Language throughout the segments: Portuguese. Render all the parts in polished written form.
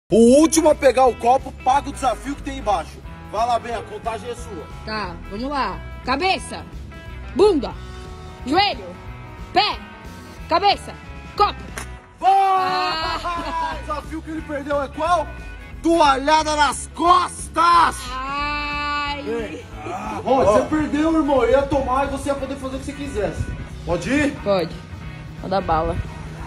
O último a pegar o copo paga o desafio que tem embaixo. Vai lá, bem, a contagem é sua. Tá, vamos lá. Cabeça, bunda, joelho, pé, cabeça, copo. O desafio que ele perdeu é qual? Toalhada nas costas! Ai. Rod, você perdeu, irmão. Eu ia tomar e você ia poder fazer o que você quisesse. Pode ir? Pode. Vou dar bala.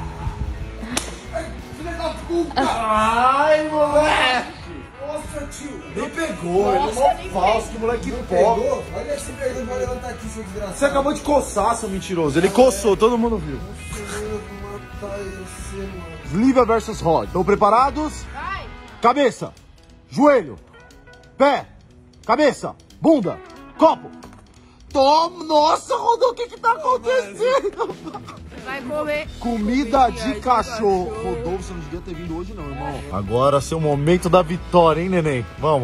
Filha da puta! Ai, moleque! Nossa, tio. Nem pegou, ele é mó falso, que moleque pobre. Pegou? Olha esse perdão, vai levantar aqui, seu desgraçado. Você acabou de coçar, seu mentiroso. Ele coçou, todo mundo viu. Nossa, eu vou matar você, mano. Slivia versus Rod. Estão preparados? Vai. Cabeça, joelho, pé, cabeça, bunda, copo. Toma! Nossa, Rodolfo, o que tá acontecendo? Vai comer. Comida de cachorro. Rodolfo, você não devia ter vindo hoje não, irmão. Agora, seu momento da vitória, hein, neném? Vamos.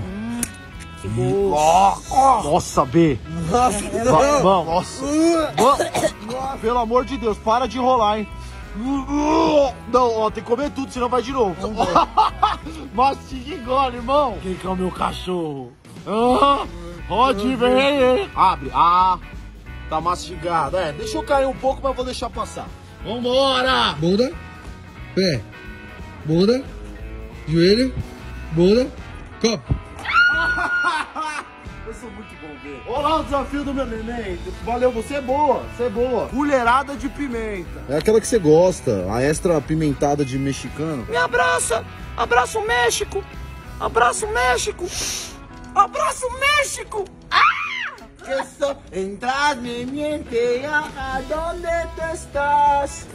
Nossa, B. Nossa, Vamos, nossa. Vamos. Pelo amor de Deus, para de enrolar, hein. Não, ó, tem que comer tudo, senão vai de novo. Mastiga e engole, irmão. Quem que é o meu cachorro? Rod, vem. Abre. Tá mastigado. Deixa eu cair um pouco, mas vou deixar passar. Vambora. Bunda, pé, bunda, joelho, bunda, copo. Eu sou muito bom, B. Olha lá o desafio do meu neném. Valeu, você é boa, Colherada de pimenta. É aquela que você gosta, a extra apimentada de mexicano. Me abraça, abraça o México, abraça o México, abraça o México. Eso, entras, me miente, ¿dónde tú estás?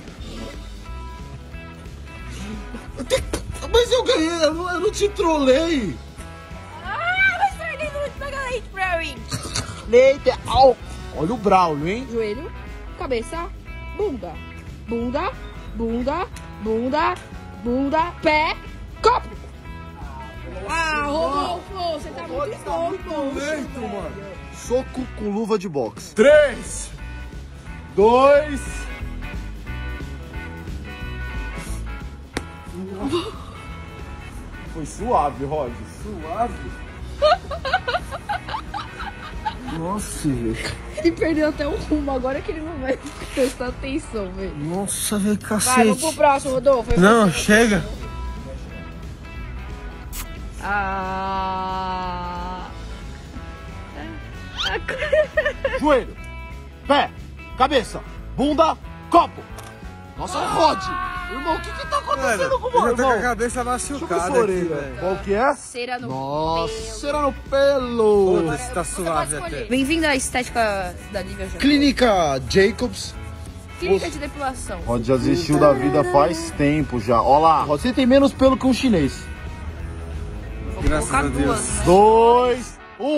Mas eu ganhei, eu não te trolei. Mas perdendo muito pra leite pra mim. Leite, au. Olha o Braulio, hein? Joelho, cabeça, bunda, bunda, bunda, bunda, bunda, pé, copo. Rodolfo, você tá muito louco. Lento, mano. Soco com luva de boxe. 3, 2... Foi suave, Rod. Suave? Nossa, velho. Ele perdeu até o rumo, agora que ele não vai prestar atenção, velho. Nossa, velho, Vai, cacete. vamos pro próximo, Rodolfo. Não, chega. Joelho, pé, cabeça, bunda, copo. Nossa, Rod. Irmão, o que tá acontecendo com o meu Eu tô com a irmão? cabeça Deixa eu ver machucada sua aqui, orelha. velho. Qual que é? Cera no Nossa, pelo. cera no pelo. Foda-se, tá suave até. Bem-vindo à estética da Lívia Jacobs. Clínica Jacobs. Clínica de depilação. Rod já desistiu da vida faz tempo já. Ó lá, Rod, você tem menos pelo que um chinês. Vou Graças colocar a Deus. duas, né? 2,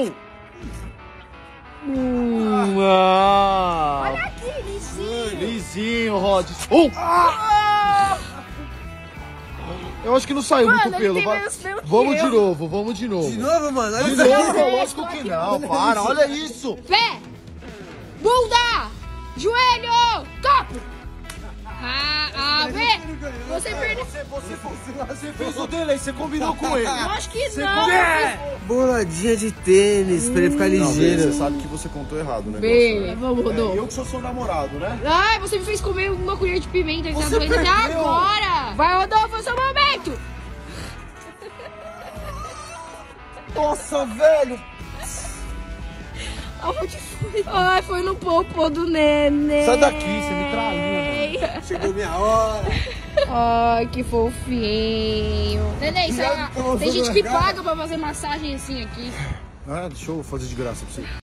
1. Olha aqui, lisinho. Lisinho, Rod. Eu acho que não saiu Mano, muito ele pelo. tem Vai. menos pelo que Vamos eu. de novo, vamos de novo. De novo, mano. Olha De isso aqui. novo, lógico que não. Para, olha isso. Pé, bunda, joelho, copo. Vê? Você perdeu. Você fez o dele aí, você combinou com ele. Eu acho que Você não. Boladinha de tênis pra ele ficar ligeiro. Você sabe que você contou errado, né? Bem, vamos, Rodolfo. Eu que sou seu namorado, né? Ai, você me fez comer uma colher de pimenta, ele tá Você doendo até perdeu. agora. Vai, Rodolfo, é o seu momento. Nossa, velho. Aonde foi? Ai, foi no popô do neném. Sai daqui, você me traiu, mano. Chegou minha hora. Ai, que fofinho. Neném, Cuidado com tem você gente na que cara. paga pra fazer massagem assim aqui. Deixa eu fazer de graça pra você.